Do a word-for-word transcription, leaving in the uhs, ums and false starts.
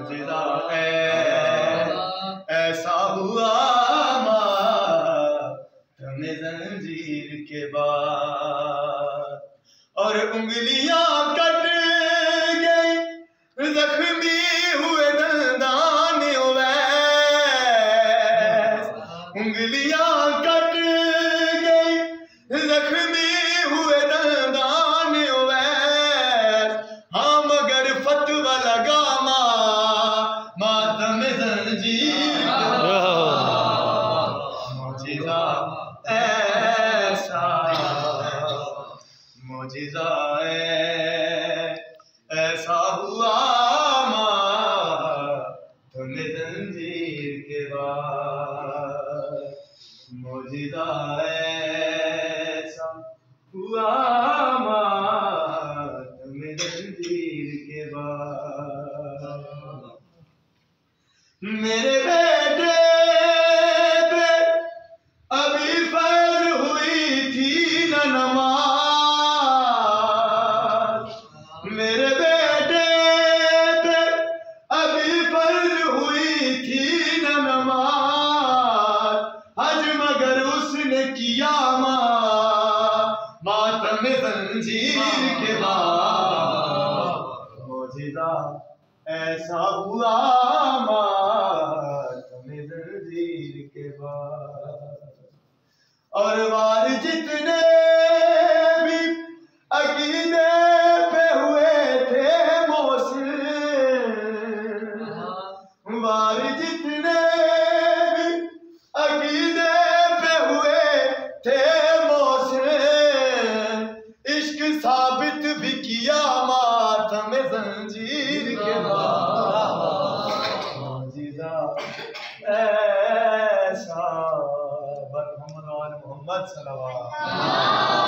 मौजिज़ा ऐसा हुआ मातम ज़ंजीर के बाद, और उंगलियां कट गई, जख्मी हुए दंदान उवैस, उंगलियां कट गई, जख्मी हुए दंदान उवैस। हाँ मगर फतवा लगा मातम ज़ंजीर के बाद, मौजिज़ा ऐसा मौजिज़ा ऐसा हुआ मातम ज़ंजीर के बाद, मौजिज़ा ऐसा हुआ मातम ज़ंजीर के बाद। मेरे बेटे पे अभी फर्ज हुई थी न नमाज, मेरे बेटे पे अभी फर्ज हुई थी न नमाज, हज मगर उसने किया मातम ज़ंजीर के बाद, मौजिज़ा ऐसा हुआ मातम ज़ंजीर के बाद। और वार जितने भी अकीदे पे हुए थे मोहसिन, वार जितने भी अकीदे पे हुए थे मोहसिन, इश्क साबित भी किया मातम ज़ंजीर के बाद, मौजिज़ा ऐसा। मोहम्मद सल्लल्लाहु अलैहि वसल्लम।